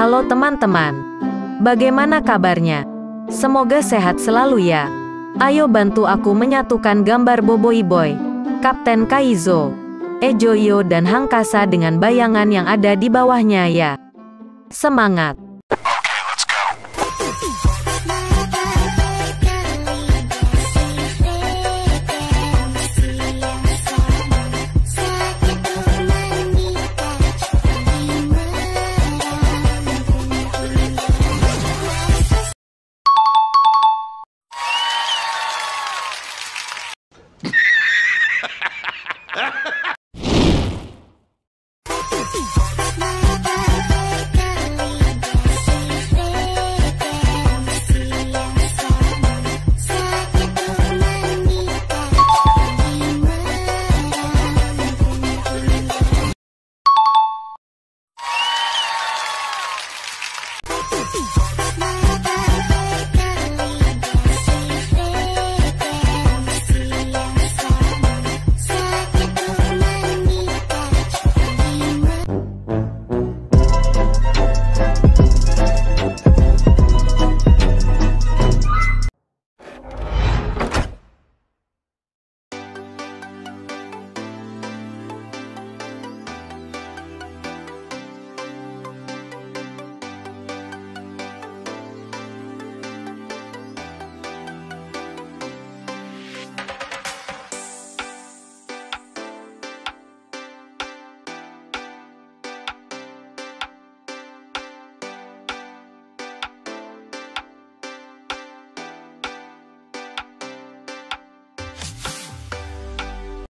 Halo teman-teman, bagaimana kabarnya? Semoga sehat selalu ya. Ayo bantu aku menyatukan gambar Boboi Boy, Kapten Kaizo, Ejoyo dan Hangkasa dengan bayangan yang ada di bawahnya ya. Semangat!